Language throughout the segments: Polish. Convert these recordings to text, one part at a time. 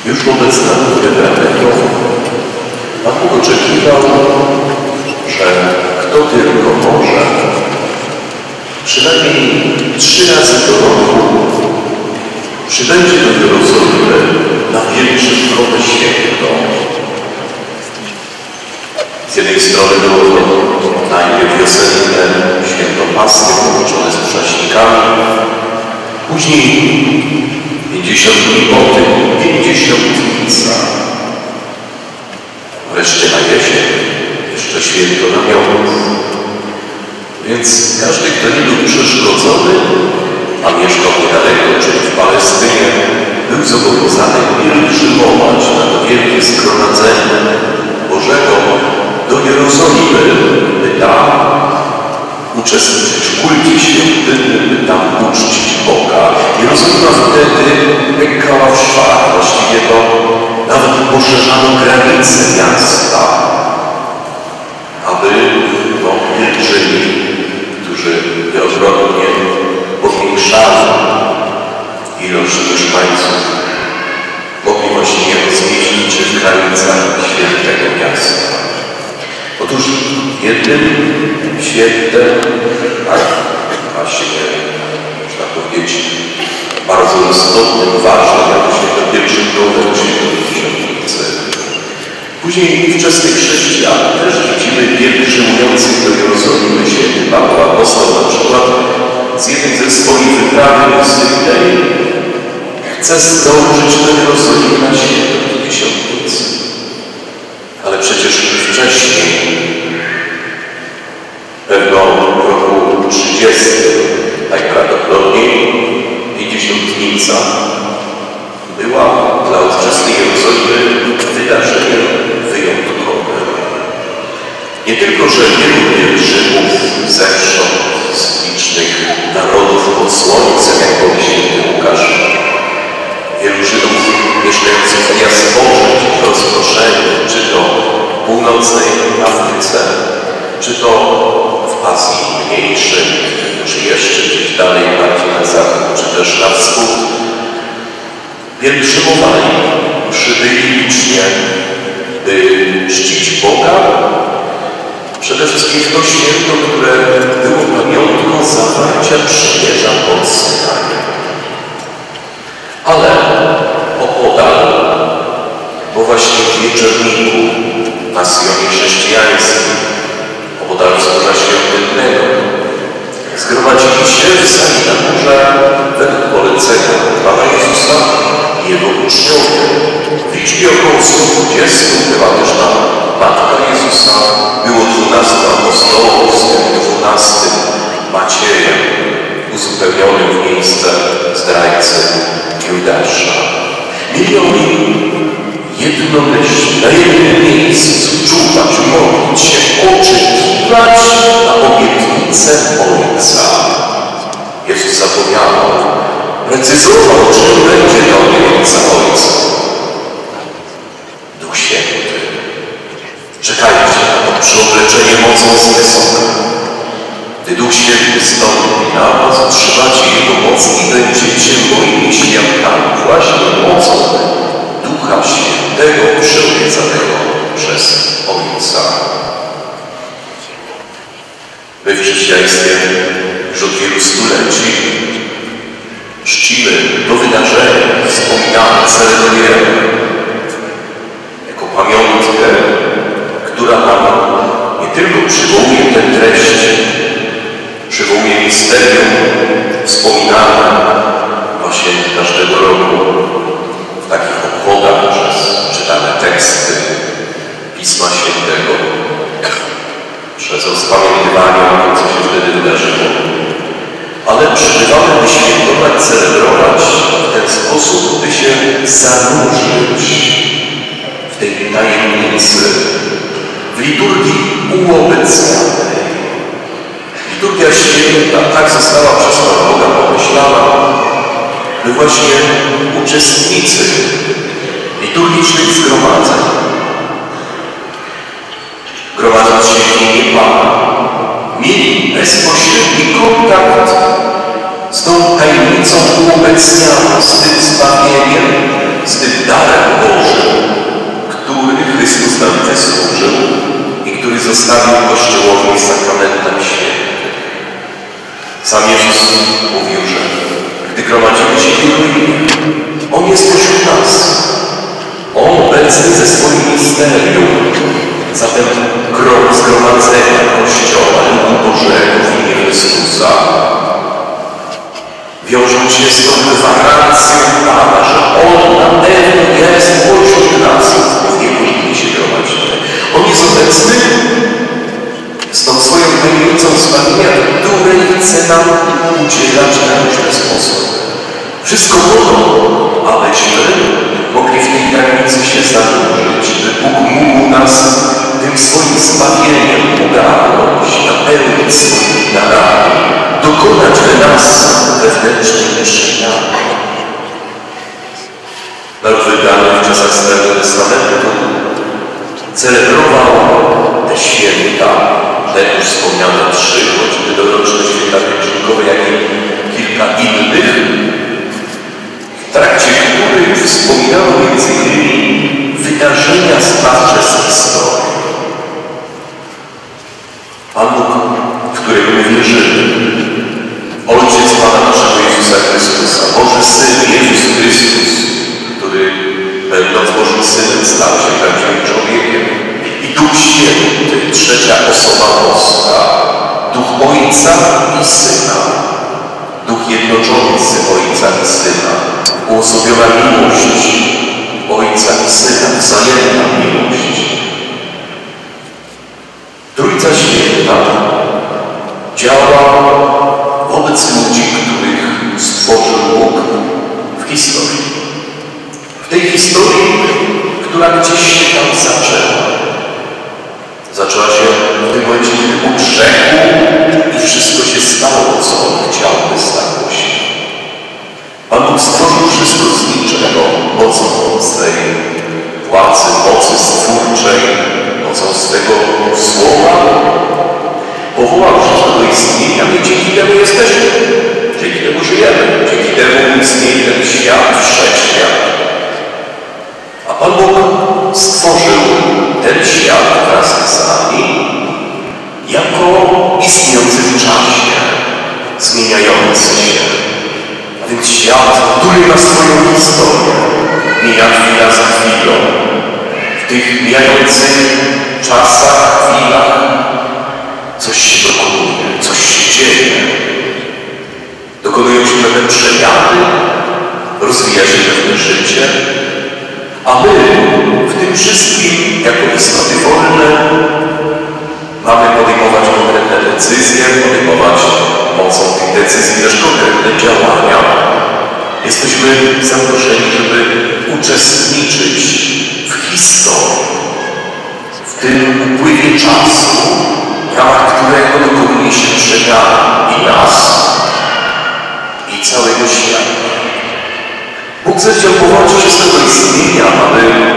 Już wobec narodu wybranego Pan Bóg oczekiwał, że kto tylko może, przynajmniej 3 razy do roku przybędzie do Jerozolimy na pielgrzymkowe święto. Z jednej strony było to najpierw wiosenne święto Paschy połączone z prześnikami, później 50 dni po tym, 50-nica. Wreszcie na jesień jeszcze święto namiotu. Więc każdy, kto nie był przeszkodzony, a mieszkał niedaleko, czyli w Palestynie, był zobowiązany pielgrzymować na to wielkie zgromadzenie Bożego do Jerozolimy, by tam uczestniczyć w kulcie świątynnym, by tam uczcić Boga. Jerozolima wtedy pękała w szwach, właściwie to nawet poszerzano granice miasta, aby pielgrzymi, którzy wielokrotnie powiększali ilość mieszkańców, mogli właściwie zmieścić się w granicach świętego miasta. Otóż jednym świętem, właśnie, można powiedzieć, bardzo istotnym, ważnym, jako święto pielgrzymkowe, święto Pięćdziesiątnicy. Później wczesnych chrześcijan też widzimy pielgrzymujących do Jerozolimy. Święty Paweł Apostoł na przykład z jednej ze swoich wyprawy misyjnej chce zdążyć do Jerozolimy na święto Pięćdziesiątnicy. Ale przecież wcześniej, pewno w roku 30, najprawdopodobniej Pięćdziesiątnica była dla ówczesnej Jerozolimy wydarzeniem wyjątkowym. Nie tylko, że wielu pielgrzymów zewsząd z licznych narodów pod słońcem, jak powie święty Łukasz, wielu Żydów mieszkających w diasporze, czy to rozproszeniu, czy to w północnej Afryce, czy to w Azji mniejszej, czy jeszcze gdzieś dalej, bardziej na zachód, czy też na wschód, pielgrzymowali, przybyli licznie, by czcić Boga, przede wszystkim w to święto, które było pamiątką zawarcia przymierza pod Synajem. Ale opodal, bo właśnie w wieczorniku na Sionie chrześcijańskim, opodal wzgórza świątynnego, zgromadzili się w sali na górze według polecenia Pana Jezusa i Jego uczniowie. W liczbie około 120 była też tam Matka Jezusa, było 12 apostołów, z tym 12 Maciejem, uzupełnionym w miejsce zdrajcy Judasza. Mieli oni jednomyślnie, na jednym miejscu czuwać, modlić się, oczekiwać na obietnicę Ojca. Jezus zapowiadał, precyzował, czym będzie ta obietnica Ojca. Duch Święty. Czekajcie na to przyobleczenie mocą z wysoka. Gdy Duch Święty stąpi na was, otrzymacie Jego moc i będziecie moimi świadkami właśnie mocą Ducha Świętego przyobiecanego przez Ojca. My w chrześcijaństwie już od wielu stuleci czcimy to wydarzenie, wspominamy, celebrujemy jako pamiątkę, która nam nie tylko przywołuje tę treść, przywołuje misterium wspominane właśnie każdego roku w takich obchodach przez czytane teksty Pisma Świętego, przez rozpamiętywanie o tym, co się wtedy wydarzyło. Ale przybywamy, by świętować, celebrować w ten sposób, by się zanurzyć w tej tajemnicy, w liturgii uobecnianej. Liturgia święta tak została przez Pana Boga pomyślana, by właśnie uczestnicy liturgicznych zgromadzeń, gromadząc się w imię Pana, mieli bezpośredni kontakt z tą tajemnicą uobecnianą, z tym zbawieniem, z tym darem wystawił Kościołowi sakramentem świętym. Sam Jezus mówił, że gdy gromadzimy się w Jego imię, On jest pośród nas. On obecny ze swoim misterium. Zatem zgromadzenia Kościoła ludu Bożego w imię Chrystusa wiążą się z tą gwarancją Pana, że On na pewno jest pośród nas, w Jego imię się gromadzimy. On jest obecny z tą swoją tajemnicą zbawienia, której chce nam udzielać na różny sposób. Wszystko po to, abyśmy mogli w tej tajemnicy się zanurzyć, by Bóg mógł nas tym swoim zbawieniem ogarnąć, napełnić swoimi darami, dokonać w nas wewnętrznej przemiany. Naród wybrany w czasach Starego Testamentu celebrował te święta, te już wspomniane 3, choćby doroczne święta pielgrzymkowe, jak i kilka innych, w trakcie których wspominano m.in. wydarzenia zbawcze z historii. Pan Bóg, w którego my wierzymy, Ojciec Pana naszego Jezusa Chrystusa, Boży Syn Jezus Chrystus, który będąc Bożym Synem stał się prawdziwym człowiekiem, i Duch Święty, trzecia osoba boska, Duch Ojca i Syna, Duch jednoczący Ojca i Syna, uosobiona miłość Ojca i Syna, wzajemna miłość. Trójca Święta działa wobec ludzi, których stworzył Bóg w historii. W tej historii, która gdzieś się tam zaczęła. Zaczęła się w tym momencie, kiedy Bóg rzekł i wszystko się stało, co On chciał, by stało się. Pan Bóg stworzył wszystko z niczego, mocą swej władzy, mocy stwórczej, mocą swego słowa. Powołał wszystko do istnienia i dzięki temu jesteśmy. Dzięki temu żyjemy. Dzięki temu istnieje ten świat, wszechświat. A Pan Bóg stworzył ten świat wraz z nami jako istniejący w czasie, zmieniający się. A więc świat, który ma swoją historię, mija chwila za chwilą. W tych mijających czasach, chwilach coś się dokonuje, coś się dzieje. Dokonują się pewne przemiany, rozwija się pewne życie, a my w tym wszystkim, jako istoty wolne, mamy podejmować konkretne decyzje, podejmować mocą tych decyzji też konkretne działania. Jesteśmy zaproszeni, żeby uczestniczyć w historii, w tym upływie czasu, w ramach którego dokonuje się przemiana i nas, i całego świata. Bóg zechciał powołać się z tego istnienia, aby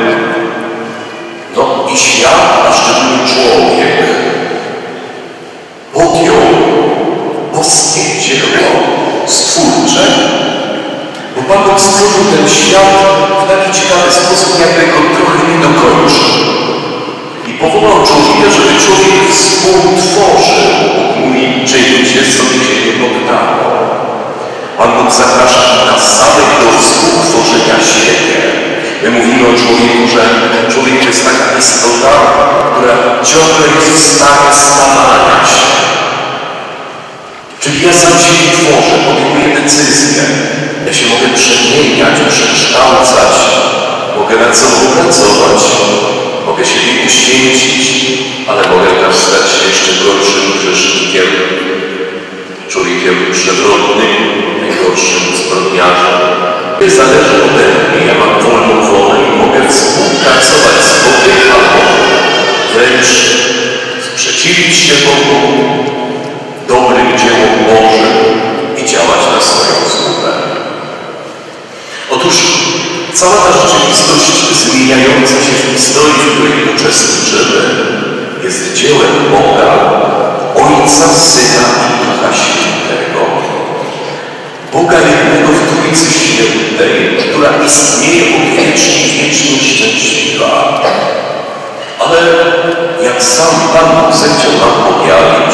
i świat, a szczególnie człowiek, podjął boskie dzieło stwórcze, bo Pan Bóg stworzył ten świat w taki ciekawy sposób, jakby go trochę nie dokończył. I powołał człowieka, żeby człowiek współtworzył, mówi, czyńcie sobie ziemię poddaną. Pan Bóg zaprasza nas samych do współtworzenia siebie. My mówimy o człowieku, że człowiek to jest taka istota, która ciągle jest w stanie stawania się. Czyli ja sam siebie tworzę, podejmuję decyzje. Ja się mogę przemieniać, przekształcać, mogę nad sobą pracować, mogę siebie uświęcić, ale mogę też stać się jeszcze gorszym grzesznikiem, człowiekiem przewrotnym, najgorszym zbrodniarzem. Nie zależy ode mnie, ja mam wolną wolę i mogę współpracować z Bogiem, albo wręcz sprzeciwić się Bogu, dobrym dziełom Bożym i działać na swoją służbę. Otóż cała ta rzeczywistość zmieniająca się w historii, w której uczestniczymy, jest dziełem Boga, Ojca, Syna i Ducha Świętego. Boga jednego w Trójcy Świętej, która istnieje od wiecznie i wiecznie szczęśliwa. Ale jak sam Pan Bóg zechciał nam objawić.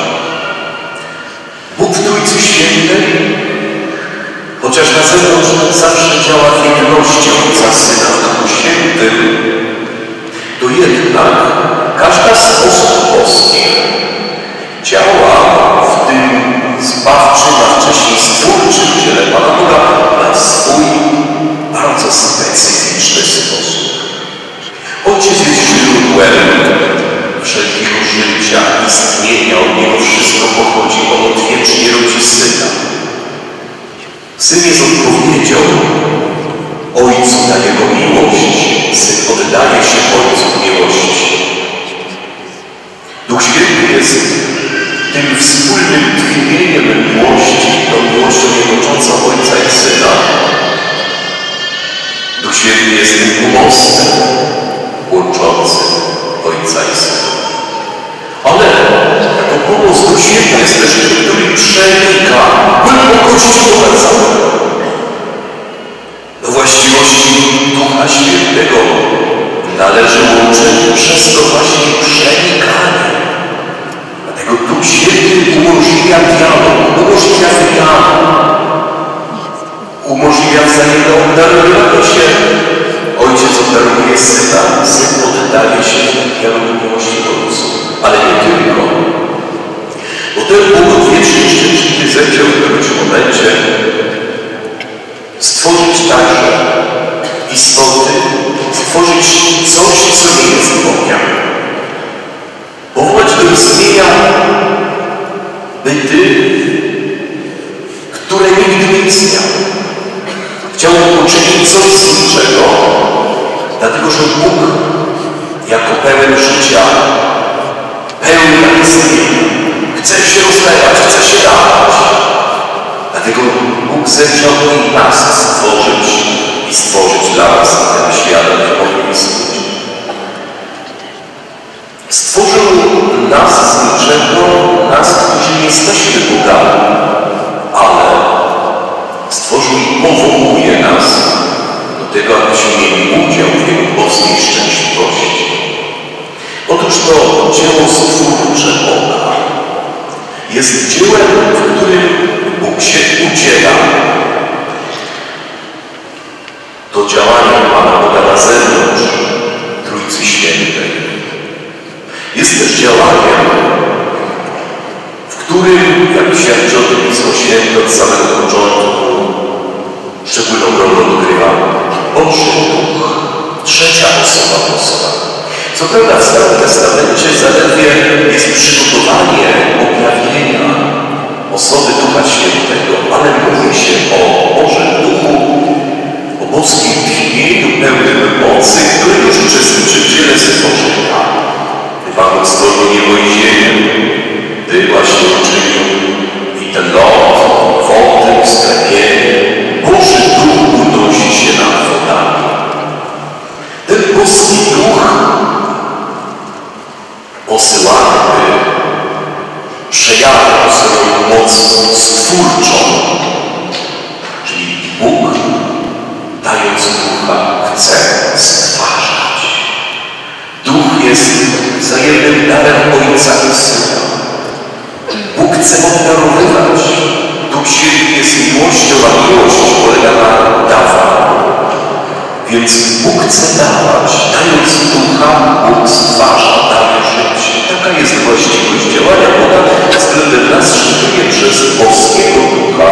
Bóg w Trójcy Świętej, chociaż na zewnątrz zawsze działa w jedności Ojca, Syna w Duchu Świętym, to jednak każda z osób boskich działa w tym zbawczym, a wcześniej stwórczym dziele Pana Boga na swój bardzo specyficzny sposób. Ojciec jest źródłem wszelkiego życia, istnienia, od Niego wszystko pochodzi, On odwiecznie rodzi Syna. Syn jest odpowiedzią Ojcu na Jego miłość. Syn oddaje się Ojcu w miłości. Duch Święty jest tym wspólnym tchnieniem miłości, tą miłością jednoczącą Ojca i Syna. Duch Święty jest tym pomostem łączącym Ojca i Syna. Ale to pomoc Duch Święty jest też tym, który przenika głębokości Ducha całego. Do właściwości Ducha Świętego należy łączenie przez to właśnie przenikanie. Dlatego Duch Święty umożliwia dialog, umożliwia wymianę, umożliwia wzajemne obdarowywanie się. Ojciec obdarowuje Syna, Syn oddaje się w dialogu miłości Ojcu. Ale nie tylko. Bo ten Bóg odwieczny i szczęśliwy zechciał w którymś momencie stworzyć także istoty, stworzyć coś, co nie jest Bogiem. Powołać do istnienia byty, które nigdy nie istniały. Chciał uczynić coś z niczego, dlatego że Bóg jako pełen życia, pełen istnienia, chce się rozlewać, chce się dawać. Dlatego Bóg zechciał i nas stworzyć i stworzyć dla nas ten świat, w moim istnieniu. Stworzył nas z niczego, nas, którzy nie jesteśmy Bogami, ale stworzył i powołuje nas do tego, abyśmy mieli udział w Jego boskiej szczęśliwości. Otóż to dzieło stwórcze Boga jest dziełem, w którym Bóg się udziela. To działanie Pana Boga na zewnątrz Trójcy Świętej jest też działaniem, w którym, jak świadczy o tym Pismo Święte od samego początku, szczególną rolę odgrywa Boży Duch, trzecia osoba boska. Co prawda w Starym Testamencie zaledwie jest przygotowanie objawienia osoby Ducha Świętego, ale mówi się o Bożym Duchu, o boskim tchnieniu pełnym mocy, który już uczestniczy w dziele stworzenia. Pan Bóg stworzył niebo i ziemię, Ty właśnie uczynił i ten lot, wody, sklepienie. Boży Duch unosi się nad wodami. Ten boski Duch posyłany, by przejawiał swoją moc stwórczą, czyli Bóg, dając Ducha, chce stwarzać. Duch jest wzajemnym darem Ojca i Syna. Bóg chce obdarowywać. Duch Święty jest miłością, a miłość polega na dawaniu. Więc Bóg chce dawać. Dając Ducha, Bóg stwarza, daje życie. Taka jest właściwość działania Boga względem nas, szczególnie przez boskiego Ducha.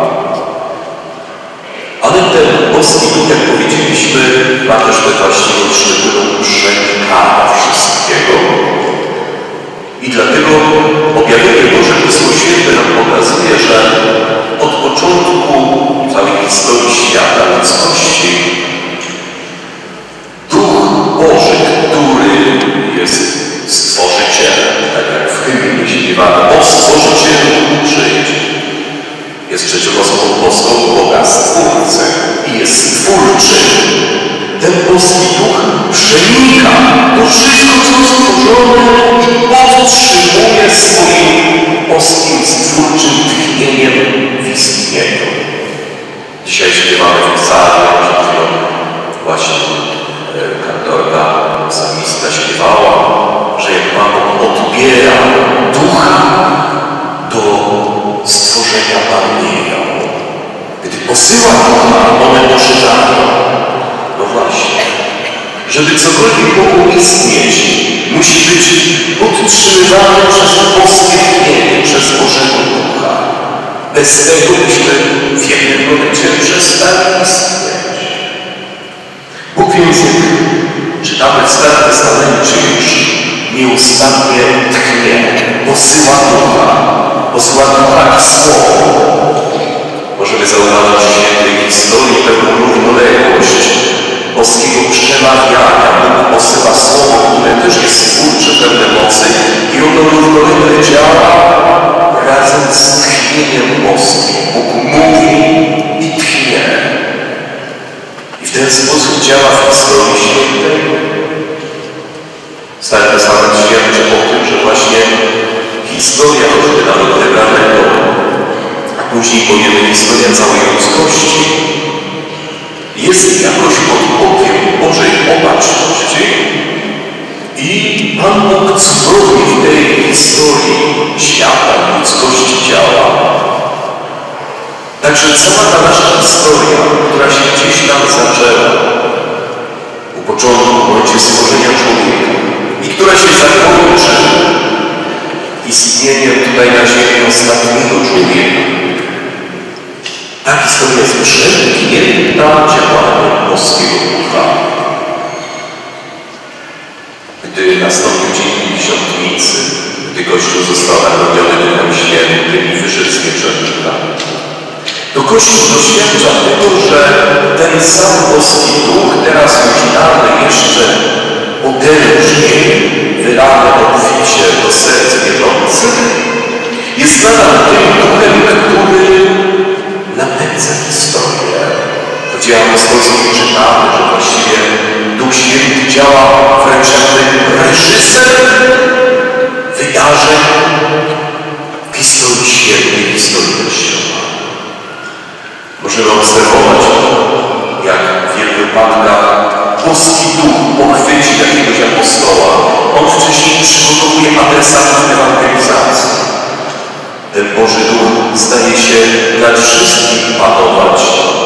Ale ten boski Duch, jak powiedzieliśmy, ma też tę właściwość szczególną przenikania wszystkiego. I dlatego objawienie Boże Pismo Święte nam pokazuje, że od początku całej historii świata, ludzkości, Duch Boży, który jest stworzycielem, tak jak w hymnie śpiewamy, o Stworzycielu przyjdź, jest trzecią osobą boską Boga Stwórcy i jest stwórczy. Ten boski Duch przenika to wszystko, co stworzone i podtrzymuje swoim boskim, stwórczym tchnieniem w istnieniu. Dzisiaj śpiewamy w psalmie, przed chwilą właśnie kantorka psalmistka śpiewała, że jak Pan posyła Ducha, one ożywają. No właśnie. Żeby cokolwiek mogło istnieć, musi być podtrzymywane przez boskie tchnienie, przez Bożego Ducha. Bez tego byśmy w jednym momencie przestali istnieć. Bóg więc, czytamy w Starym Testamencie już, nieustannie tchnie, posyła Ducha i Słowo. Możemy zauważyć w świętej historii pewną równoległość boskiego przemawiania. Bóg posyła Słowo, które też jest twórcze, pełne mocy i ono równolegle działa razem z tchnieniem boskim. Bóg mówi i tchnie. I w ten sposób działa w historii świętej. Stary Testament świadczy o tym, że właśnie historia choćby narodu wybranego, a później powiemy historia całej ludzkości, jest jakoś pod okiem Bożej opatrzności i Pan Bóg cudownie w tej historii świata, ludzkości działa. Także cała ta nasza historia, która się gdzieś tam zaczęła u początku, w momencie stworzenia człowieka i która się zakończy istnieniem tutaj na ziemi ostatniego człowieka. Ta historia jest przeniknięta działaniem boskiego Ducha. Gdy nastąpił dzień Pięćdziesiątnicy, gdy Kościół został napełniony Duchem Świętym i wyszedł z pieczętnika, to Kościół doświadcza tego, że ten sam boski Duch, teraz już dany jeszcze potężnie, wylany obficie do serc wierzących, jest nadal tym Duchem, który napędza historię. W Dziejach Apostolskich czytamy, że właściwie Duch Święty działa wręcz jak reżyser wydarzeń w historii świętej, w historii Kościoła. Możemy obserwować, jak w wielu wypadkach boski Duch pochwyci jakiegoś apostoła. On wcześniej przygotowuje adresatów ewangelizacji. Ten Boży Duch zdaje się nad wszystkim panować.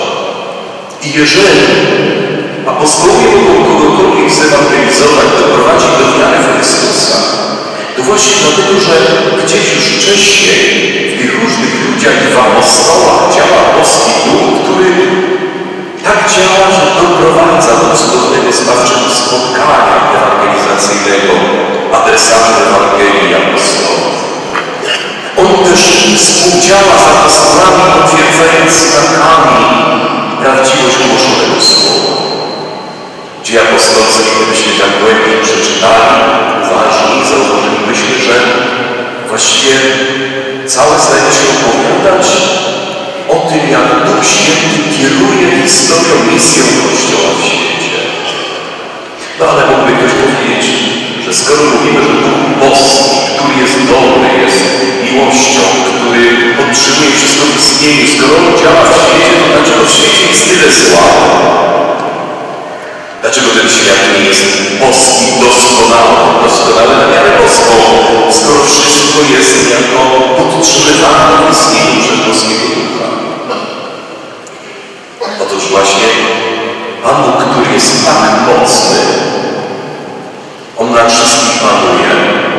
I jeżeli apostołowie mogą kogokolwiek zewangelizować, doprowadzić do wiary w Chrystusa, to właśnie dlatego, że gdzieś już wcześniej w tych różnych ludziach w apostołach działa boski Duch, który tak działa, że doprowadza do cudownego zbawczego spotkania ewangelizacyjnego adresatów Ewangelii apostołów. On też współdziała z apostolami, potwierdzając znakami prawdziwość ogłoszonego słowa. Dzieje apostolskie, gdybyśmy tak głębiej przeczytali, uważnie zauważylibyśmy, że właściwie całe zdaje się opowiadać o tym, jak Duch Święty kieruje historią, misją Kościoła w świecie. No ale mógłby ktoś powiedzieć, że skoro mówimy, że Duch boski, który jest dobry, jest miłością, który podtrzymuje wszystko w istnieniu, skoro on działa w świecie, to dlaczego w świecie jest tyle zła? Dlaczego ten świat nie jest boski, doskonały na miarę boską, skoro wszystko jest jako podtrzymywane w istnieniu przez boskiego Ducha? Otóż właśnie Pan Bóg, który jest tak mocny, On nad wszystkim panuje.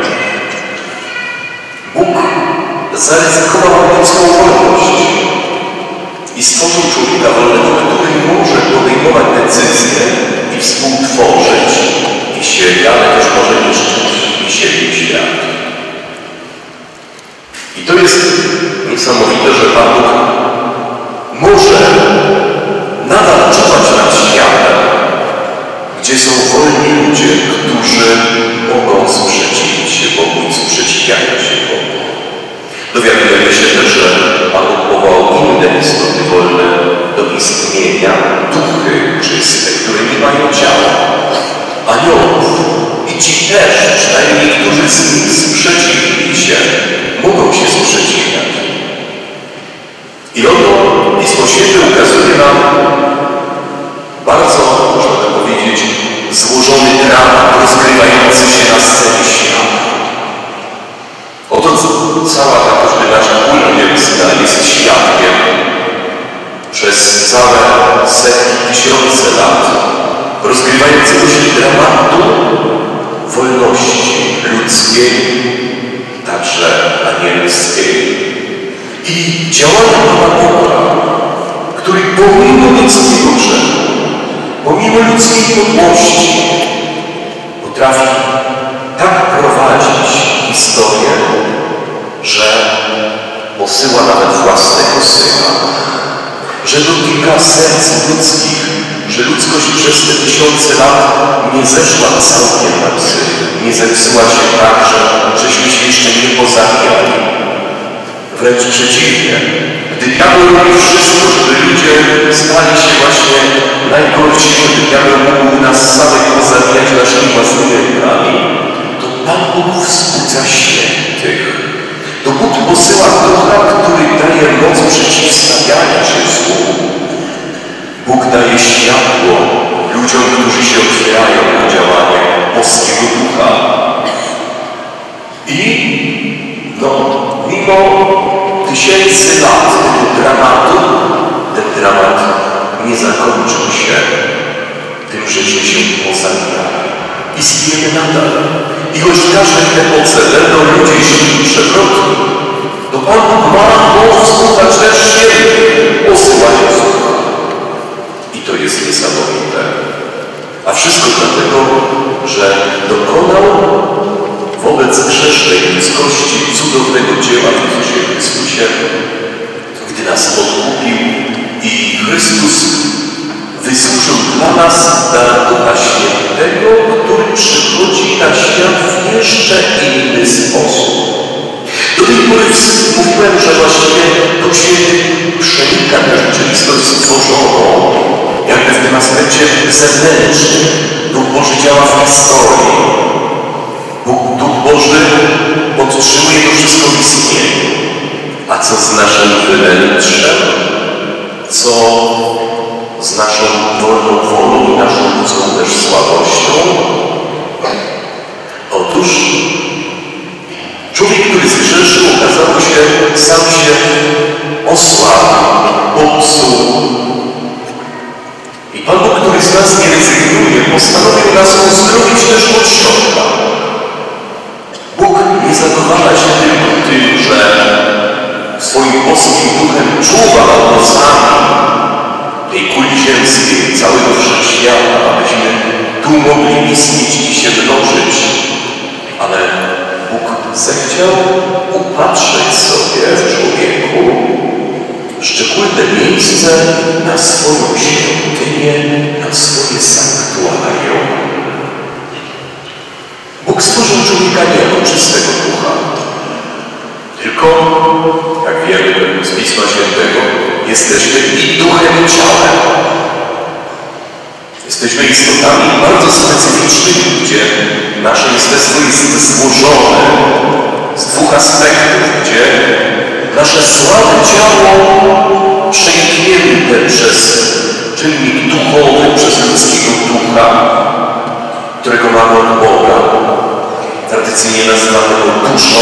Bóg zaryzykował ludzką wolność i stworzył człowieka wolnego, który może podejmować decyzje i współtworzyć i siebie, ale też może niszczyć i siebie i świat. I to jest niesamowite, że Pan Bóg może nadal czuwać nad światem, gdzie są wolni ludzie, którzy mogą sprzeciwić się Bogu i sprzeciwiają się Bogu. Dowiadujemy się też, że Pan Bóg powołał inne istoty wolne do istnienia, duchy czyste, które nie mają ciała, aniołów. I ci też, przynajmniej niektórzy z nich sprzeciwili się, mogą się sprzeciwiać. I oto Pismo Święte ukazuje nam bardzo, można by powiedzieć, złożony dramat rozgrywający się na scenie świata. Oto cała ta nasza kula ziemska jest świadkiem przez ludzkiej, także anielskiej. I działania Pana Boga, który pomimo ludzkiego grzechu, pomimo ludzkiej podłości, potrafi tak prowadzić historię, że posyła nawet własnego Syna, że dotyka serc ludzkich, że ludzkość przez te tysiące lat nie zeszła całkiem na psy, nie zepsuła się tak, żeśmy się jeszcze nie pozabijali. Wręcz przeciwnie, gdy diabeł robi wszystko, żeby ludzie stali się właśnie najgorsi, żeby diabeł mógł nas samych pozabijać naszymi własnymi rękami, to Pan Bóg wzbudza świętych. To Bóg posyła Ducha, który daje moc przeciwstawiania się złu. Bóg daje światło ludziom, którzy się otwierają na działanie boskiego Ducha. I mimo tysięcy lat tego dramatu, ten dramat nie zakończył się tym, żeśmy się pozabijali. Istniejemy nadal. I choć w każdej epoce będą ludzie szli przewrotni, to Pan Bóg ma moc wzbudzać też świętych, posyłając Ducha. I to jest niesamowite. A wszystko dlatego, że dokonał wobec grzesznej ludzkości cudownego dzieła w Jezusie Chrystusie, gdy nas odkupił i Chrystus wysłużył dla nas dar Ducha Świętego, który przychodzi na świat w jeszcze inny sposób. Do tej pory mówiłem, że właściwie Duch Święty przenika tę rzeczywistość stworzoną, jakby w tym aspekcie zewnętrznym. Duch Boży działa w historii. Duch Boży podtrzymuje to wszystko w istnieniu. A co z naszym wnętrzem? Co z naszą wolną wolą i naszą ludzką też słabością? Otóż człowiek, który zgrzeszył, okazało się, sam się osłabił, popsuł. I Pan Bóg, który z nas nie rezygnuje, postanowił nas uzdrowić też od środka. Bóg nie zadowala się tylko tym, że swoim boskim duchem czuwa nad losami tej kuli ziemskiej, całego wszechświata, abyśmy tu mogli istnieć i się mnożyć. Ale Bóg zechciał upatrzeć sobie w człowieku szczególne miejsce na swoją świątynię, na swoje sanktuarium. Bóg stworzył człowieka nie od czystego ducha, tylko, jak wiemy z Pisma Świętego, jesteśmy i duchem, i ciałem. Jesteśmy istotami bardzo specyficznymi, gdzie nasze jestestwo jest złożone z dwóch aspektów, gdzie nasze słabe ciało przeniknięte przez czynnik duchowy, przez ludzkiego ducha, którego mamy od Boga, tradycyjnie nazywanego duszą.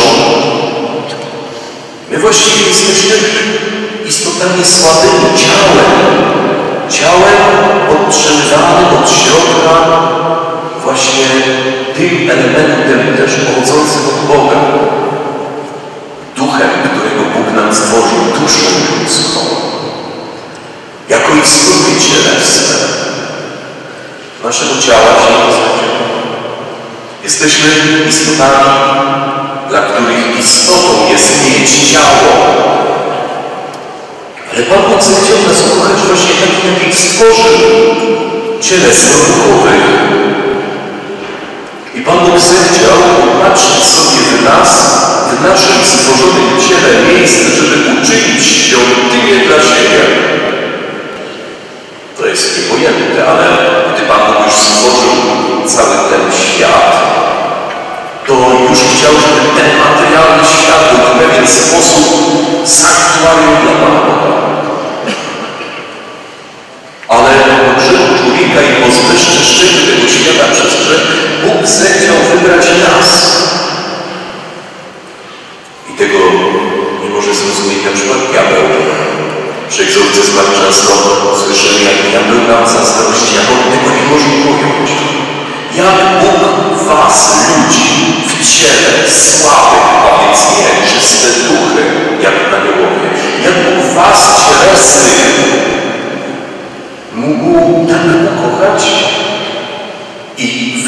My właściwie jesteśmy istotami słabymi ciałem podtrzymywanym od środka właśnie tym elementem też pochodzącym od Boga, duchem, którego Bóg nam stworzył, duszą ludzką, jako istoty cielesne. Naszego ciała się nie zgodzimy. Jesteśmy istotami, dla których istotą jest mieć ciało. Ale Pan Bóg zechciał nas ukochać właśnie takich, jakich stworzył, cielesno-duchowych. I Pan Bóg zechciał patrzeć sobie w nas, w naszym stworzonym ciele miejsce, żeby uczynić świątynię dla siebie. To jest niepojęte, ale gdy Pan Bóg już stworzył cały ten świat, to już chciał, żeby ten materialny świat był w pewien sposób sanktuarium dla Pana Boga. Ale po grzechu człowieka i po zbezczeszczeniu tego świata przez grzech Bóg zechciał wybrać nas. I tego nie może zrozumieć na przykład diabeł. Przy egzorcyzmach często słyszymy, jak diabeł nam zazdrości, jak on tego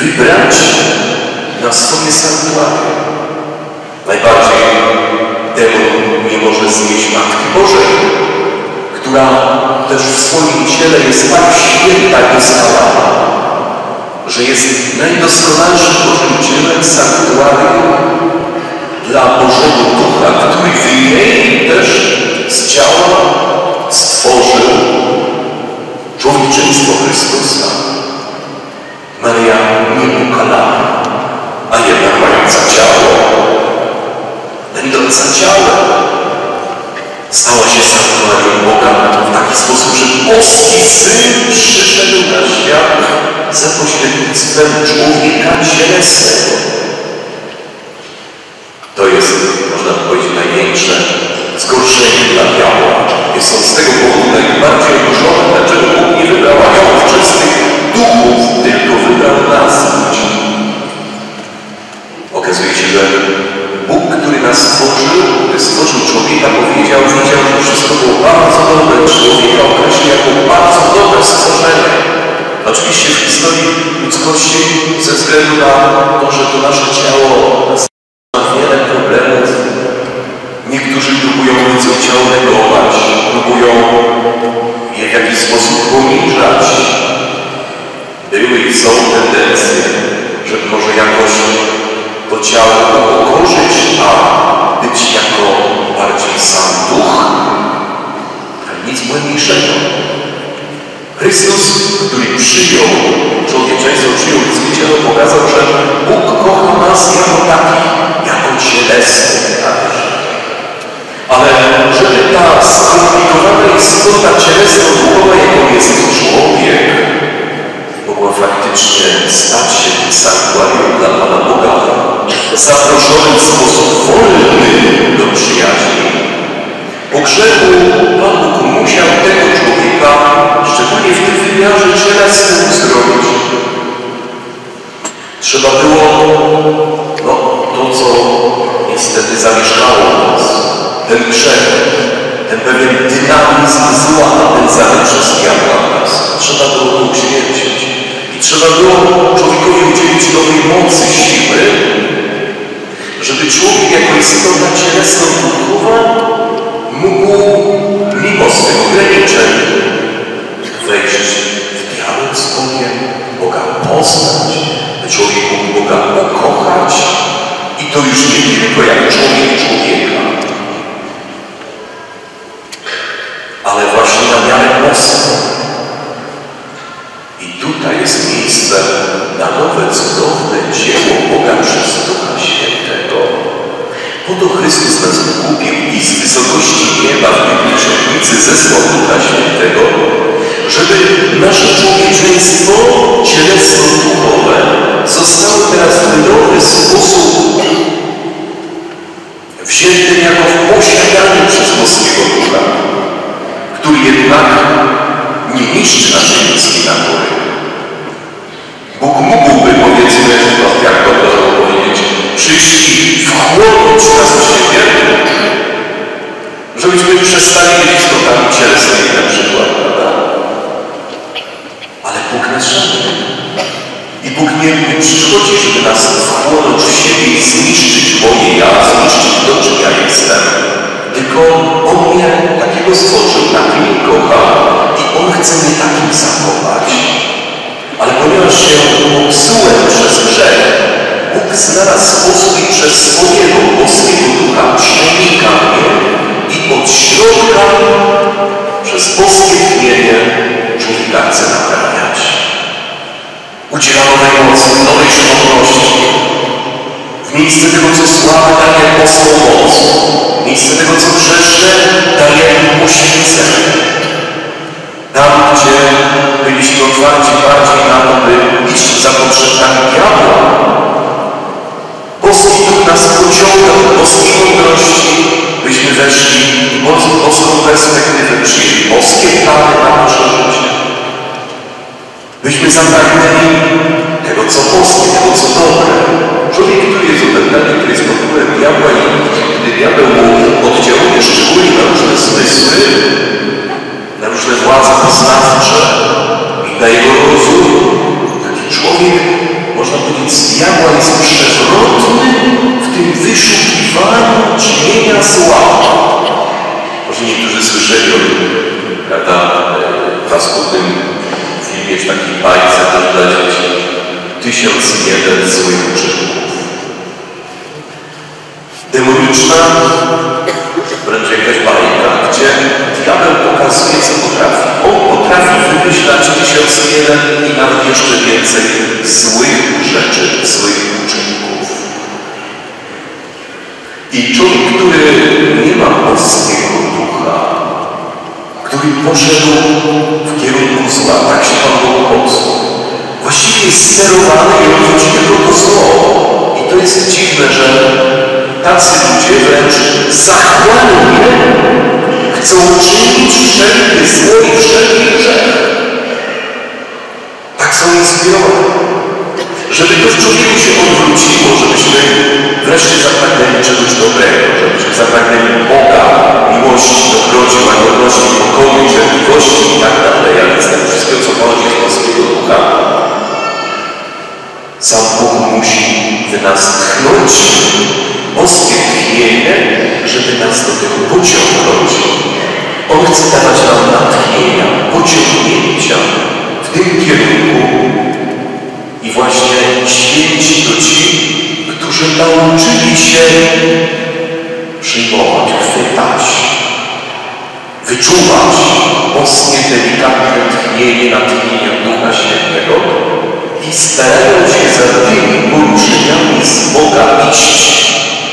wybrać na swoje sanktuarium. Najbardziej demon nie może znieść Matki Bożej, która też w swoim ciele jest tak święta i doskonała, że jest najdoskonalszym Bożym cielem sanktuarium dla Bożego Ducha, który w niej też z ciała stworzył człowieczeństwo Chrystusa. Maria niepokalana, a jednak mająca ciało, będąca ciałem, stała się sanktuarium Boga w taki sposób, że boski Syn przyszedł na świat za pośrednictwem człowieka cielesnego. To jest, można powiedzieć, największe zgorszenie dla diabła. Jest on z tego powodu najbardziej oburzony, dlaczego Bóg nie wybrał aniołów czystych duchów, tylko wybrał nas, ludzi. Okazuje się, że Bóg, który nas stworzył, który stworzył człowieka, powiedział, widział, że wszystko było bardzo dobre. Człowieka określił jako bardzo dobre stworzenie. Oczywiście w historii ludzkości, ze względu na to, że to nasze ciało ma wiele problemów, niektórzy próbują ludzkie ciało negować, próbują je w jakiś sposób poniżać. Były i są tendencje, żeby może jakoś to ciało upokorzyć, a być jako bardziej sam duch. Ale nic błędniejszego. Chrystus, który przyjął człowieczeństwo, przyjął ludzkie ciało, pokazał, że Bóg kocha nas jako takich, jako cielesnych także. Ale żeby ta skomplikowana istota cielesno-duchowa, jaką jest człowiek, mogła faktycznie stać się tym sanktuarium dla Pana Boga, zaproszony w sposób wolny do przyjaźni. Po grzechu Pan Bóg musiał tego człowieka, szczególnie w tym wymiarze cielesnym, uzdrowić. Trzeba było to, co niestety zamieszkało nas, ten grzech, ten pewien dynamizm zła napędzany przez diabła nas. Trzeba było to uśmiercić. I trzeba było człowiekowi udzielić nowej mocy, siły, żeby człowiek jako istota cielesno-duchowa mógł mimo swych ograniczeń wejść w dialog z Bogiem, Boga poznać, by człowiek mógł Boga pokochać i to już nie tylko jak człowiek człowieka, ale właśnie na miarę boską. I tutaj jest miejsce na nowe, cudowne dzieło Boga przez Ducha Świętego. Po to Chrystus nas wykupił i z wysokości nieba w piwnicznicy zesłał Ducha Świętego, żeby nasze człowieczeństwo cielesno-duchowe zostało teraz w nowy sposób wzięte jako w posiadanie przez boskiego Ducha, który jednak nie niszczy naszej ludzkiej natury. Bóg mógłby, powiedzmy, jak to powiedzieć, przyjść i wchłonąć nas w siebie, żebyśmy przestali być istotami cielesnymi na przykład, prawda? Ale Bóg nas szanuje. I Bóg nie przychodzi, żeby nas wchłonąć w siebie i zniszczyć moje ja, zniszczyć to, czym ja jestem. Tylko On mnie takiego stworzył, taki mnie kocha i On chce mnie takim zachować. Ale ponieważ się popsułem przez grzech, Bóg znalazł sposób i przez swojego boskiego Ducha przenika mnie i od środka przez boskie tchnienie człowieka chce naprawiać. Udziela nowej mocy, nowej żywotności. W miejsce tego, co słabe, daje boską moc. W miejsce tego, co grzeszne, daje poświęcenie. Tam, gdzie byliśmy otwarci bardziej na to, by iść za potrzebami diabła, boski Duch nas pociągał do boskiej mądrości, byśmy weszli w boską perspektywę, przyjęli boskie plany na nasze życie. Byśmy zapragnęli tego, co boskie, tego, co dobre. Człowiek, który jest opętany, który jest pod wpływem diabła i gdy diabeł mu oddziałuje szczególnie na różne zmysły, na różne władze poznawcze i na jego rozum, taki człowiek, można 1001 złych uczynków. Demoniczna, wręcz jakaś bajka, gdzie diabeł pokazuje, co potrafi. On potrafi wymyślać 1001 i nawet jeszcze więcej złych rzeczy, złych uczynków. I człowiek, który nie ma boskiego ducha, który poszedł w kierunku zła, tak się Pan Bóg popsuł, właściwie jest sterowany i odwróci tylko to zło. I to jest dziwne, że tacy ludzie wręcz zachłannie chcą czynić wszelkie zło i wszelki grzech. Tak są inspirowani. Żeby to w człowieku się odwróciło, żebyśmy wreszcie zapragnęli czegoś dobrego, żebyśmy zapragnęli Boga, miłości, dobroci, łagodności, pokoju, cierpliwości i tak dalej, ale z tego wszystkiego, co pochodzi z boskiego ducha, sam Bóg musi w nas tchnąć boskie tchnienie, żeby nas do tego pociągnąć. On chce dawać nam natchnienia, pociągnięcia w tym kierunku i właśnie święci to ci, którzy nauczyli się przyjmować, chwytać, wyczuwać boskie, delikatne tchnienie, natchnienia Ducha Świętego i starają się za tymi poruszeniami z Boga iść.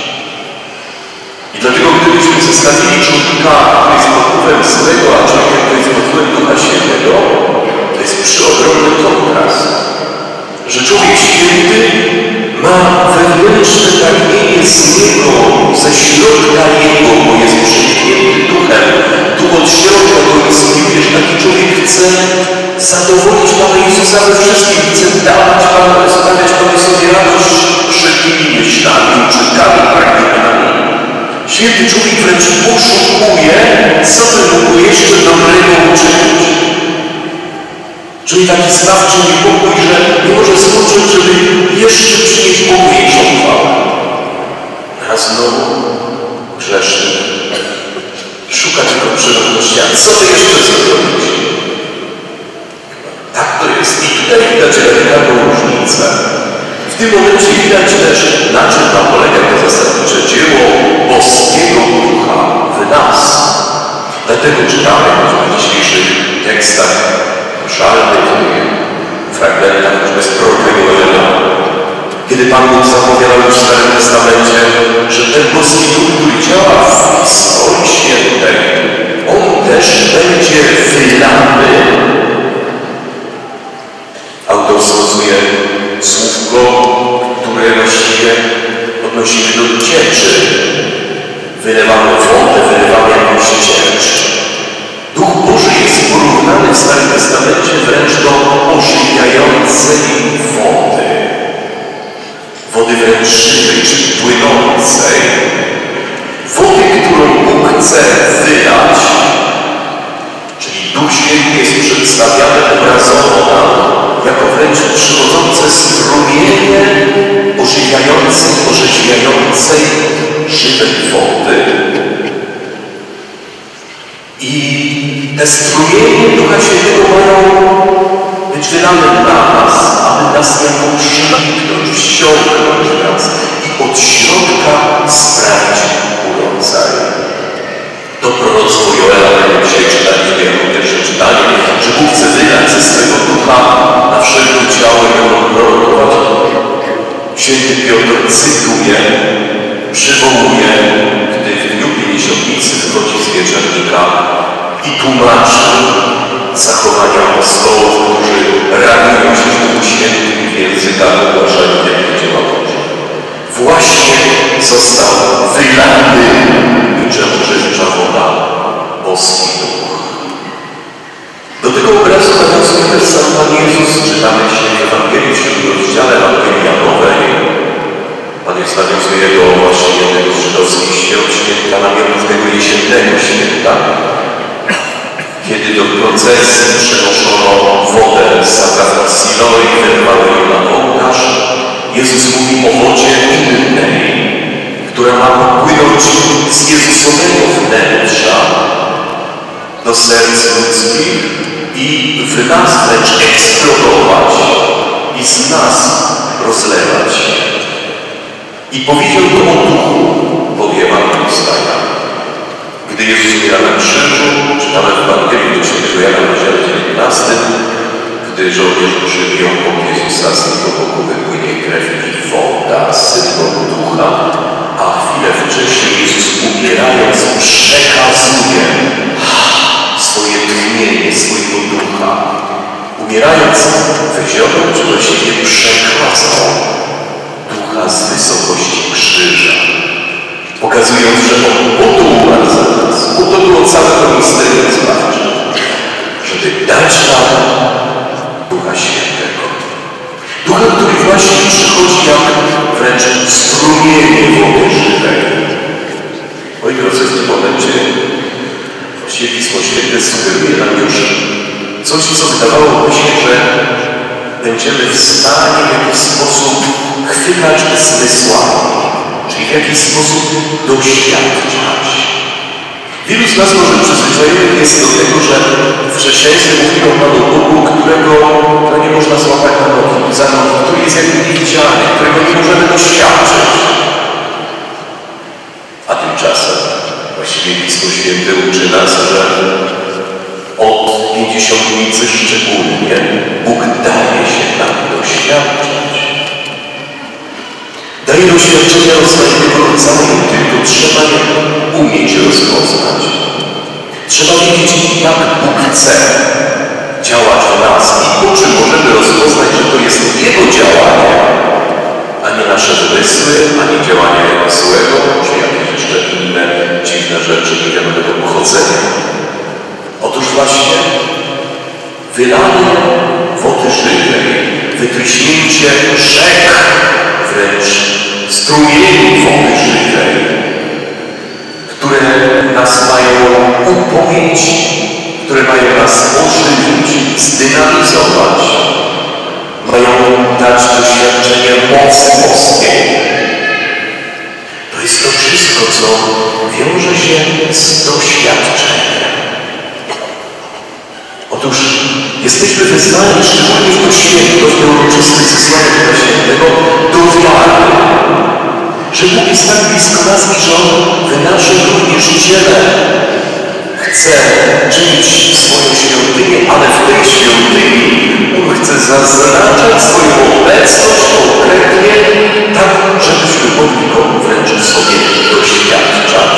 I dlatego gdybyśmy zestawili człowieka, który jest pod wpływem złego, a człowieka, który jest pod wpływem Ducha Świętego, to jest przeogromny kontrast. Że człowiek święty ma wewnętrzne pragnienie z niego, ze środka jego, bo jest przeniknięty duchem. Duch od środka go inspiruje, że taki człowiek chce zadowolić Pana Jezusa we wszystkim, chce sprawiać Panu sobie radość wszelkimi myślami, uczynkami, pragnieniami. Święty człowiek wręcz poszukuje, co by mógł jeszcze dobrego uczynić. Czyli taki stawczy niepokój, że nie może skończyć, żeby jeszcze przynieść Bogu większą chwałę. A znowu grzeszny szuka tylko przyrodności, a co by jeszcze zrobić? Tak to jest. I tutaj widać taką różnicę. W tym momencie widać też, na czym tam polega to zasadnicze dzieło boskiego ducha w nas. Dlatego czytamy w dzisiejszych tekstach szalnych fragmentach, choćby z proroka Joela, kiedy Pan Bóg zapowiadał już w Starym Testamencie, że ten boski duch, który działa w historii świętej, on też będzie wylany. Autor stosuje słówko, które właściwie odnosimy do cieczy. Wylewamy wodę, wylewamy jakąś ciecz. Duch Boży jest porównany w Starym Testamencie wręcz do ożywiającej wody. Wody wręcz żywej, czyli płynącej. Wody, którą Bóg chce wylać, czyli Duch Święty jest przedstawiany obrazowo nam jako wręcz przychodzące strumienie ożywiającej, orzeźwiającej żywej wody. I te strumienie Ducha Świętego mają być wylane na nas, aby nas jaką przeniknąć, wsiąknąć w nas i od środka sprawić urodzaj. To proroctwo Joela, które dzisiaj czytaliśmy jako pierwsze czytanie, że Bóg chce wylać ze swego ducha na wszelkie ciało i ono prorokować. Święty Piotr cytuje, przywołuje, gdy w dniu Pięćdziesiątnicy wychodzi z wieczernika i tłumaczy zachowania apostołów, którzy reagują się w Duchu Świętym w językach ogłaszają wielkie dzieła Boże. Właśnie został wylany niczym żywcza woda, boski duch. Do tego obrazu nawiązuje też sam Pan Jezus. Czytamy dzisiaj w Ewangelii, w 7 rozdziale Ewangelii Janowej. Pan Jezus nawiązuje do właśnie jednego z żydowskich świąt, święta namiotnego jesiennego święta, kiedy do procesji przenoszono wodę z zaprawy Silo i wyrwano ją na ołtarz. Jezus mówi o wodzie innej, która ma popłynąć z Jezusowego wnętrza do serc ludzkich i w nas wręcz eksplodować i z nas I powiedział to o duchu, powie Ewangelista Jan. Gdy Jezus umiera na krzyżu, czytamy w Ewangelii do świętego Jana w rozdziale 19, gdy żołnierze biją bok Jezusa, z tego boku wypłynie krew i woda, symbol ducha, a chwilę wcześniej Jezus umierając przekazuje swoje tchnienie, swojego ducha. Umierając wyzionął, czy właściwie przekazał ducha z wysokości krzyża, pokazując, że on po to umarł za nas, po to było całe to misterium zbawcze, żeby dać nam Ducha Świętego. Ducha, który właśnie przychodzi jak wręcz strumienie wody żywej. Moi drodzy, w tym momencie właściwie Pismo Święte sugeruje nam już coś, co wydawałoby się, że będziemy w stanie w jakiś sposób chwytać zmysłami, czyli w jakiś sposób doświadczać. Wielu z nas może przyzwyczajonych jest do tego, że w chrześcijaństwie mówimy o Panu Bogu, którego nie można złapać na nogi, za nogi, który jest jakby niewidzialny, którego nie możemy doświadczyć. A tymczasem właściwie Pismo Święte uczy nas, że od Pięćdziesiątnicy szczególnie Bóg daje się nam doświadczać. Daje doświadczenia rozmaitego rodzaju, tylko trzeba je umieć rozpoznać. Trzeba wiedzieć, jak Bóg chce działać w nas i po czym możemy rozpoznać, że to jest Jego działanie, a nie nasze wymysły, a nie działanie złego, czy jakieś jeszcze inne dziwne rzeczy niewiadomego pochodzenia. Otóż właśnie wylanie wody żywej, wytryśnięcie rzek, wręcz strumieni wody żywej, które nas mają upoić, które mają nas ożywić, zdynamizować, mają dać doświadczenie mocy boskiej. To jest to wszystko, co wiąże się z doświadczeniem. Otóż jesteśmy wezwani, szczególnie w Kościele, w uroczystych zesłaniach Ducha Świętego, do wiary, że Bóg jest tak blisko nas i że On w naszym również ciele chce czynić swoją świątynię, ale w tej świątyni On chce zaznaczać swoją obecność konkretnie, tak, żebyśmy mogli Go wręcz sobie doświadczać.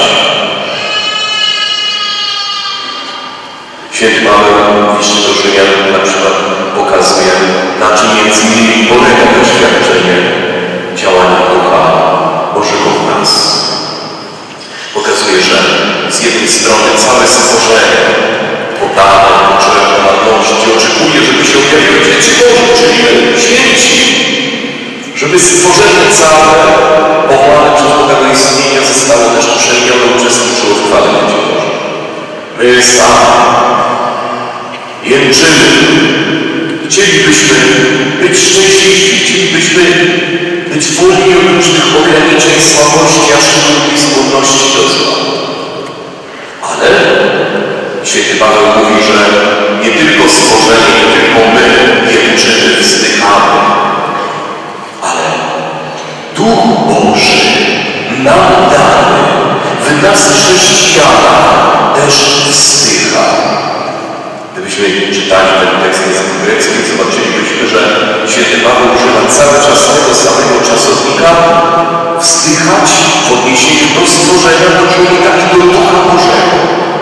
Święty Paweł w liście do Rzymian na przykład pokazuje, na czym między innymi polega doświadczenie działania Ducha Bożego w nas. Pokazuje, że z jednej strony całe stworzenie poddane potrzebom marności oczekuje, żeby się objawiły dzieci Boże, czyli święci, żeby stworzenie całe powołane przez Boga do istnienia zostało też przemienione, uczestniczyło w chwale dzieci Boże. My sami jęczymy. Chcielibyśmy być szczęśliwi, chcielibyśmy być wolni od różnych ograniczeń, słabości, a szczególnie skłonności do zła. Ale Święty Paweł mówi, że nie tylko stworzenie, nie tylko my jęczymy, wzdychamy, ale Duch Boży nam dany w nas chrześcijanach też wzdycha. Gdybyśmy czytali ten tekst w języku greckim, zobaczylibyśmy, że Święty Paweł używa cały czas tego samego czasownika wzdychać w odniesieniu do stworzenia, do człowieka i do Ducha Bożego.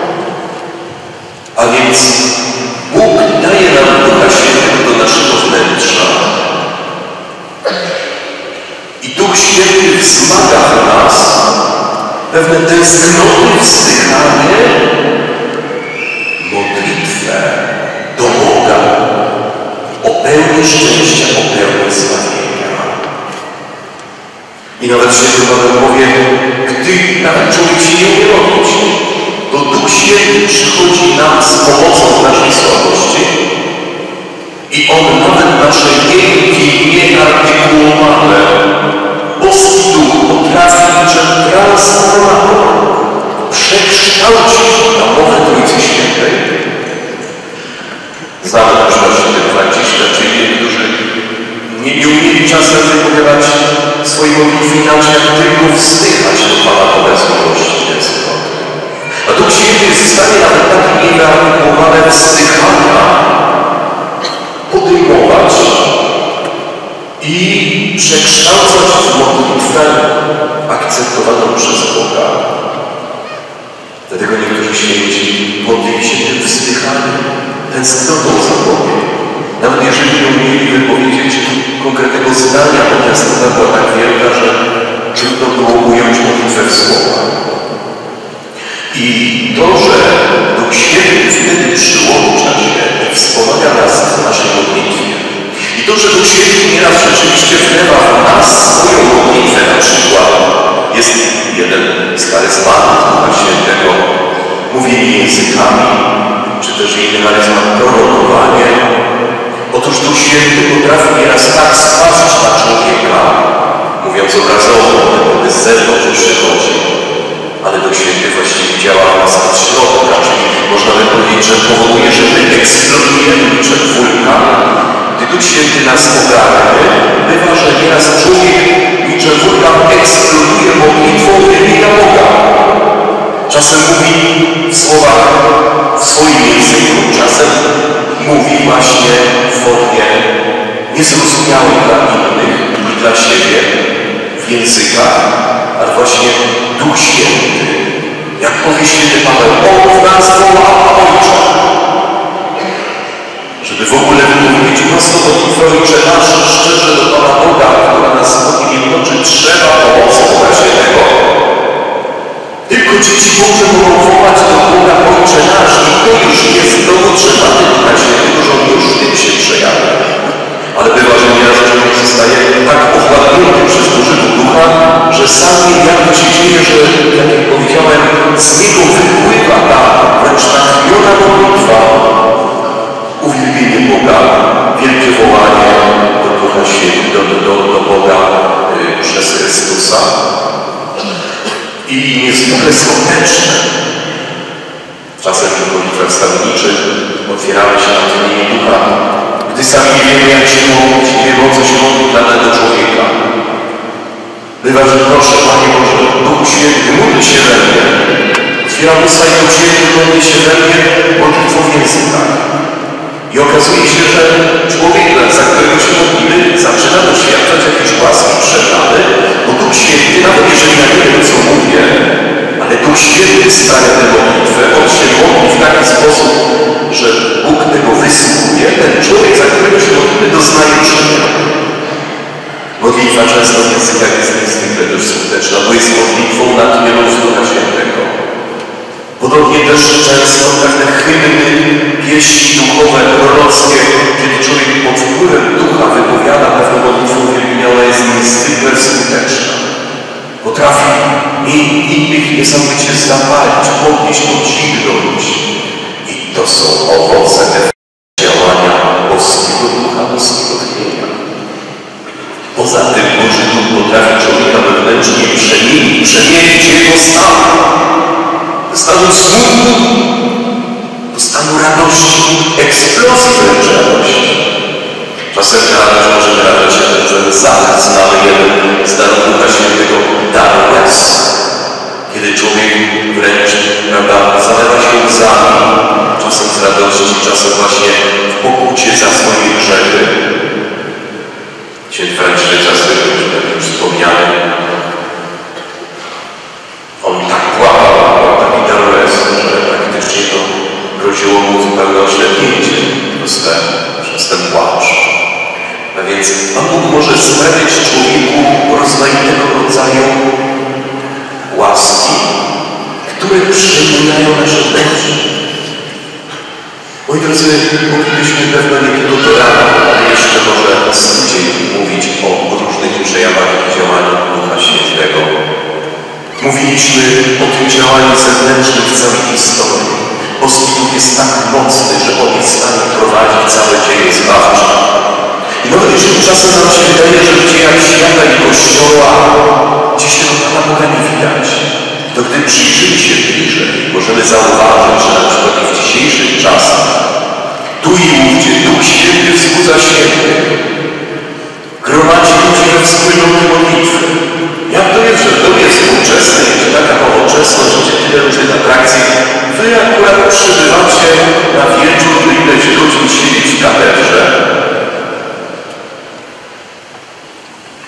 A więc Bóg daje nam Ducha Świętego do naszego wnętrza. I Duch Święty wzmaga w nas pewne tęsknoty, wzdychanie, modlitwę do Boga o pełni szczęścia, o pełni zbawienia. I nawet Święty Paweł powie, gdy nawet człowiek się nie umie modlić, to Duch Święty przychodzi nam z pomocą w naszej słabości i On nawet nasze jęki nieartykułowane, boski Duch potrafi niczym transformator przekształcić na mowę Trójcy Świętej. Znamy na przykład świętych Franciszka, czyli niektórzy nie umieli czasem wypowiadać swojej modlitwy modlitwy inaczej jak tylko wzdychać do Pana obecności ten zwrot. A Duch Święty jest w stanie nawet takie niewyartykułowane wzdychania podejmować i przekształcać w modlitwę akceptowaną przez Boga. Dlatego niektórzy święci modlili się tym wzdychaniem, tęsknotą za Bogiem. Nawet jeżeli nie umieli wypowiedzieć konkretnego zdania, bo tęsknota była tak wielka, że trudno było ująć modlitwę w słowach. I to, że Duch Święty wtedy przyłącza się i wspomaga nas w naszej modlitwie. I to, że Duch Święty nieraz rzeczywiście wlewa w nas swoją modlitwę, na przykład jest jeden z charyzmatów Ducha Świętego, mówienie językami, czy też inny charyzmat prorokowanie. Otóż Duch Święty potrafi nieraz tak spaść na człowieka, mówiąc obrazowo, gdy z zewnątrz przychodzi, ale Duch Święty właściwie działa w nas od środka, czyli można by powiedzieć, że powoduje, że my eksplodujemy niczym wulkan. Gdy Duch Święty nas ogarnie, bywa, że nieraz człowiek niczym wulkan eksploduje modlitwą wymienia Boga. Czasem mówi w słowach w swoim języku, czasem mówi właśnie w formie niezrozumiałej dla innych i dla siebie w językach, ale właśnie Duch Święty, jak powie święty Paweł, on w nas woła Ojcze. Żeby w ogóle wypowiedzieć prostą modlitwę Ojcze nasz, szczerze do Pana Boga, która nas modli jednoczy, trzeba pomocy Boga Świętego. Tylko dzieci Boże mogą wołać do Boga Ojcze nasz i to już jest dowód, że mamy Ducha Świętego, że On już tym się przejawia. Ale bywa, że nieraz człowiek zostaje tak ochładnięty przez Bożego Ducha, że sam nie wie, jak to się dzieje, że, tak jak powiedziałem, z niego wypływa ta wręcz natchniona modlitwa, uwielbienie Boga, wielkie wołanie do Ducha Świętego, do Boga przez Chrystusa. I niezwykle skuteczne. Czasem w modlitwach wstawienniczych otwieramy się na tchnienie Ducha, gdy sami nie wiemy, jak się modlić, nie wiemy, o co się modli dla danego człowieka. Bywa, że proszę, Panie Boże, Duchu Święty, módl się we mnie. Otwieram usta i Duch Święty modli się we mnie modlitwą w językach. I okazuje się, że człowiek, za którego się modlimy, zaczyna doświadczać jakieś łaski przemiany, bo Duch Święty, nawet jeżeli ja nie wiem, co mówię, ale Duch Święty sprawia tę modlitwę, on się modli w taki sposób, że Bóg tego wysłuchuje, ten człowiek, za którego się modlimy, doznaje przemiany. Modlitwa często w językach jest niezwykle też skuteczna, bo jest modlitwą natchnioną z Ducha Świętego. Podobnie też często pewne hymny, pieśni duchowe, prorockie, kiedy człowiek pod wpływem Ducha wypowiada pewną modlitwę uwielbienia, ona jest niezwykle skuteczna. Potrafi innych niesamowicie zapalić, podnieść, podźwignąć. I to są owoce działania boskiego Ducha, boskiego tchnienia. Poza tym Boży Duch potrafi człowieka wewnętrznie przemienić jego stan. Stanu smutku, do stanu radości, eksplozji wręcz radości. Czasem radość możemy radować się też, że zaraz mamy jeden z darów Ducha Świętego dar łez. Kiedy człowiek wręcz, prawda, zalewa się łzami, czasem z radości, czasem właśnie w pokucie za swoje grzechy. Święty Franciszek Zastyk, jak już wspomniałem, on tak płakał, taki dar łez, że praktycznie to groziło mu zupełne oślepnięcie przez ten płacz. A więc Pan Bóg może sprawiać człowieku rozmaitego rodzaju łaski, które przemieniają nasze dusze. Moi drodzy, moglibyśmy pewno niekiedy do rana, ale jeszcze może z tydzień mówić o różnych przejawach i działaniach Ducha Świętego. Mówiliśmy o tym działaniu zewnętrznym w całej historii. Boski Duch jest tak mocny, że On jest w stanie prowadzić całe dzieje zbawcze. I nawet jeżeli czasem nam się wydaje, że w dziejach świata i Kościoła gdzieś tego Pana Boga nie widać, to gdy przyjrzymy się bliżej, możemy zauważyć, że na przykład w dzisiejszych czasach tu i ówdzie Duch Święty wzbudza świętych, gromadzi ludzi we wspólnoty modlitwy.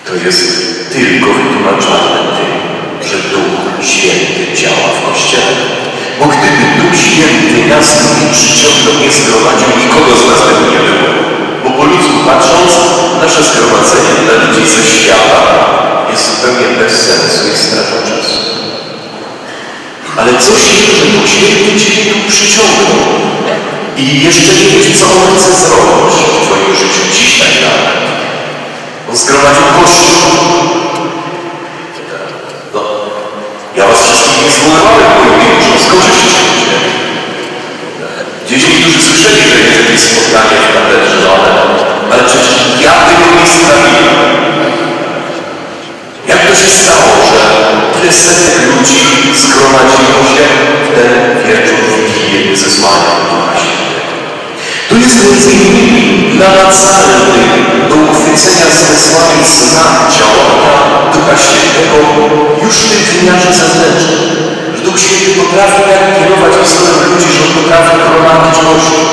To jest tylko wytłumaczalne tym, że Duch Święty działa w Kościele. Bo gdyby Duch Święty nas nie przyciągnął, nie zgromadził, nikogo z nas by nie było. Bo po ludzku patrząc, nasze zgromadzenie dla ludzi ze świata jest zupełnie bez sensu, jest stratą czasu. Ale coś jest, że Duch Święty Ciebie tu przyciągnął i jeszcze nie wiesz, co On chce zrobić w Twoim życiu dzisiaj nawet. On zgromadził Kościół. No, ja was wszystkich nie zwoływałem, bo nie muszą skończyć się. Gdzieś niektórzy słyszeli, że jest jakieś spotkanie w katedrze, ale przecież ja tego nie sprawiłem. Jak to się stało, że tyle setek ludzi zgromadziło się w ten wieczór Wigilii zesłania Ducha Świętego? Tu jest między innymi namacalny do uchwycenia zmysłami znak działania Ducha Świętego już w tym wymiarze zewnętrznym. Że Duch Święty potrafi tak kierować historią ludzi, że on potrafi prowadzić Kościół.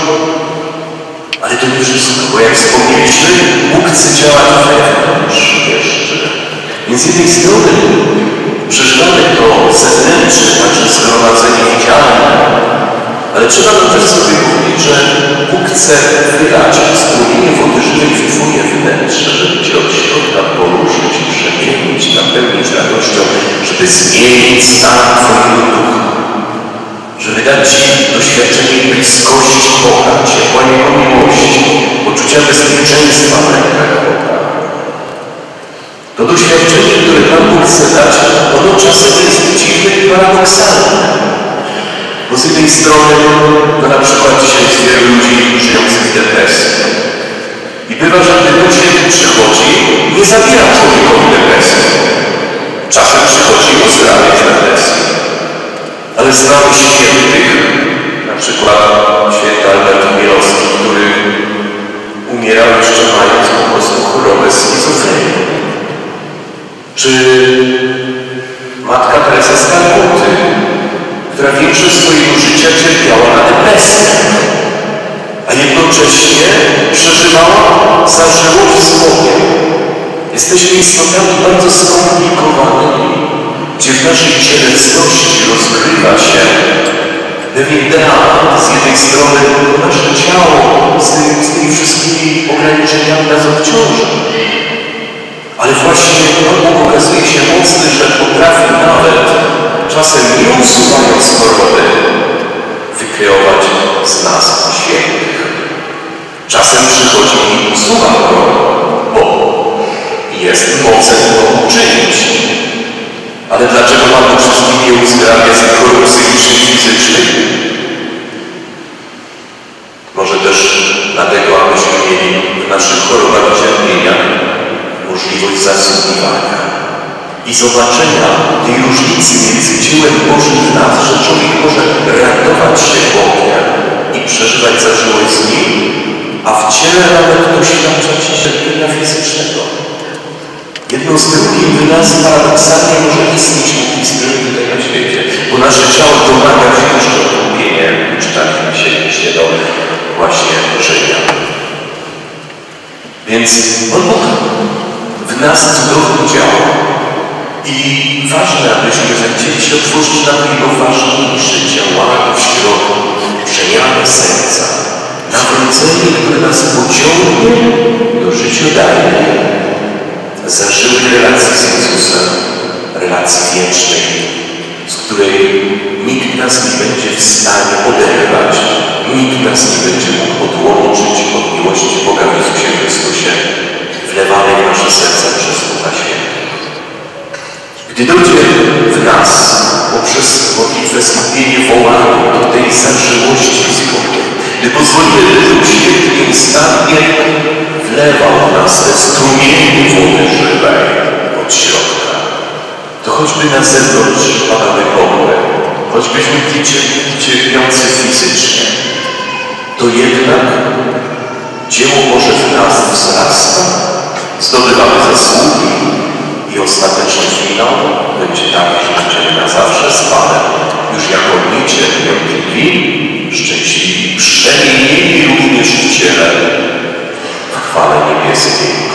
Ale to nie wszystko, bo jak wspomnieliśmy, Bóg chce działać wewnątrz jeszcze. Więc z jednej strony przeżywamy to zewnętrzne, także zgromadzenie widzialne, ale trzeba to też sobie mówić, że Bóg chce wylać strumienie wody żywej w Twoje wnętrze, żeby Cię od środka poruszyć, przemienić, napełnić radością, żeby zmienić stan Twojego ducha, żeby dać Ci doświadczenie bliskości Boga, ciepła Jego miłości, poczucia bezpieczeństwa w rękach Boga. To doświadczenie, które Pan Bóg chce dać, ono czasem jest dziwne i paradoksalne. Bo z jednej strony, no na przykład dzisiaj jest wielu ludzi żyjących w depresji. I bywa, że gdy Duch Święty przychodzi, nie zabiera człowiekowi depresji. Czasem przychodzi uzdrawiać depresję. Ale znamy świętych, na przykład święty Albert Chmielowski, który umierał jeszcze mając po prostu chorobę schizofrenii. Czy matka Teresa z Kalkuty, która większość swojego życia cierpiała na depresję, a jednocześnie przeżywała zażyłość z Bogiem. Jesteśmy istotami bardzo skomplikowanymi, gdzie w naszej cielesności rozgrywa się pewien dramat. Z jednej strony nasze ciało z tymi wszystkimi ograniczeniami nas obciąża. Ale właśnie Pan Bóg okazuje się mocny, że potrafi nawet, czasem nie usuwając choroby, wykreować z nas świętych. Czasem przychodzi i usuwa choroby, bo jest mocen to uczynić. Ale dlaczego Pan Bóg wszystkich nie uzdrawia z chorób psychicznych i fizycznych? Może też dlatego, abyśmy mieli w naszych chorobach i cierpieniach możliwość zasługiwania i zobaczenia tej różnicy między dziełem Bożym w nas, że człowiek może ratować się Bogiem i przeżywać zażyłość z Nim, a w ciele nawet doświadczać cierpienia fizycznego. Jedno z drugim w nas paradoksalnie może istnieć istnienie tutaj na świecie, bo nasze ciało domaga się jeszcze odkupienia, czytaliśmy się do właśnie życia. Więc Pan Bóg w nas cudownie działa. I ważne, abyśmy zechcieli się otworzyć na to Jego ważniejsze działanie w środku, przemianę serca, nawrócenie, które nas pociągnie do życiodajnej, zażyłej relacji z Jezusem, relacji wiecznej, z której nikt nas nie będzie w stanie oderwać, nikt nas nie będzie mógł odłączyć od miłości Boga w Jezusie Chrystusie, wlewanej w nasze serca przez Ducha Świętego. Gdy dojdzie w nas poprzez modlitwę skupienie wołanie do tej zażyłości z Bogiem, gdy pozwolimy, by Duch Święty nieustannie wlewał w nas te strumienie wody żywej od środka, to choćby na zewnątrz padały bomby, choćbyśmy byli cierpiący fizycznie, to jednak dzieło Boże w nas wzrasta, zdobywamy zasługi i ostateczny finał będzie taki, że będziemy na zawsze z Panem już jako niecierpiątliwi, szczęśliwi, przemienieni również w ciele w chwale niebieskiej.